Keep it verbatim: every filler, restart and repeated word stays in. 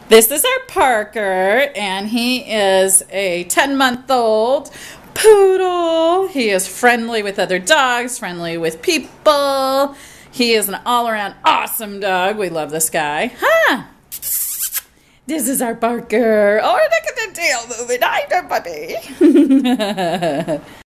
This is our Parker, and he is a ten-month-old poodle. He is friendly with other dogs, friendly with people. He is an all-around awesome dog. We love this guy. Huh? This is our Parker. Oh, look at the tail moving. I know, buddy.